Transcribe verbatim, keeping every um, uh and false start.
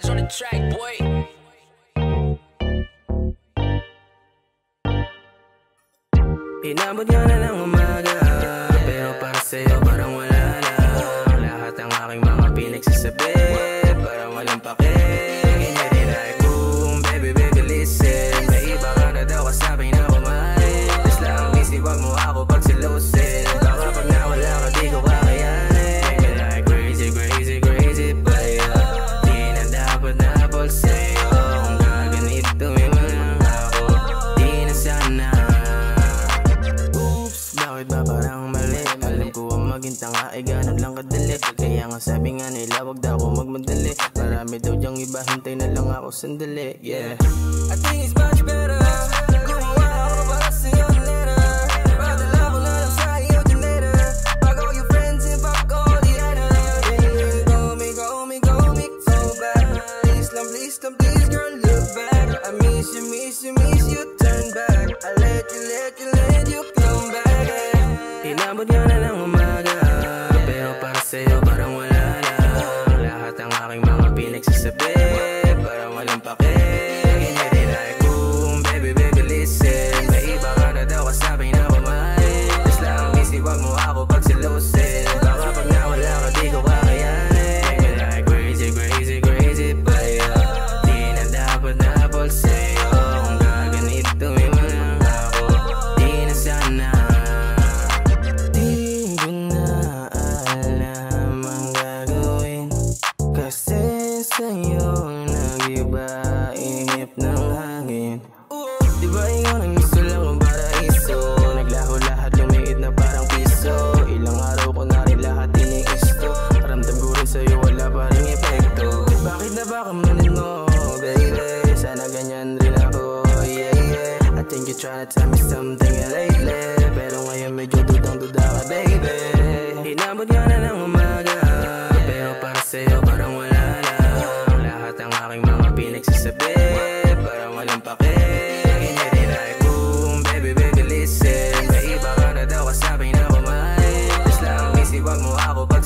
on the track, boy. Inabot ka na ng umaga, pero para sa'yo parang wala lang. Lahat ng aking mga pinagsasabi, parang walang pake. Hindi rin ay kung baby baby listen. May iba ka na daw kasabi na kumain. Tas lang isip wag mo ako pag silosin. Baka pag nawala ka di ko kakayanin. Make it like crazy crazy crazy player. Di na dapat na fall sa'yo. Kung gaganito may walang ako, di na sana. Bakit ba parang mali? Alam ko ang maging tanga ay ganun lang kadali. Kaya nga sabi nga nila wag daw ako magmadali. Marami daw dyang iba, hintay na lang ako sandali. Yeah, I think it's much better. Gumawa ako para sa'yo later. Padala ko na lang sa'yo din later. Fuck all your friends and fuck all the others. Yeah, call me, call me, call me so bad. Please lang, please lang, please girl look back. I miss you, miss you, miss you, turn back. I let you, let you, let you come back. Inabot ka na ng umaga, pero para sa'yo parang wala lang. Lahat ng aking mga pinagsasabi, parang walang pake. Hindi rin ay kung baby baby listen. May iba ka na daw kasabi na kumain. Tas lang isip wag mo ako pag silosin. Baka pag nawala ka di ko kakayanin. Make it like crazy crazy crazy player. Di na dapat na fall sa'yo. Kung gaganito may walang ako, di na sana. Sa'yo nag-iba, inip ng hangin. Diba ikaw nang gusto lang kung paraiso. Naglaho lahat, lumiit na parang piso. Ilang araw ko na rin lahat inikisto. Ramdam ko rin sa'yo, wala pa rin epekto. Bakit na ba kamunin mo, baby? Sana ganyan rin ako, yeah, yeah. I think you're trying to tell me something lately. Pero ngayon medyo dudang-duda ka, baby. Inabot ka na ng umaga, pero para sa'yo parang wala lang. Ang aking mga pinagsasabi, parang walang pake. Hindi rin ay kung baby baby listen. May iba ka na daw kasabi na kumain. Tas lang isip wag mo ako pag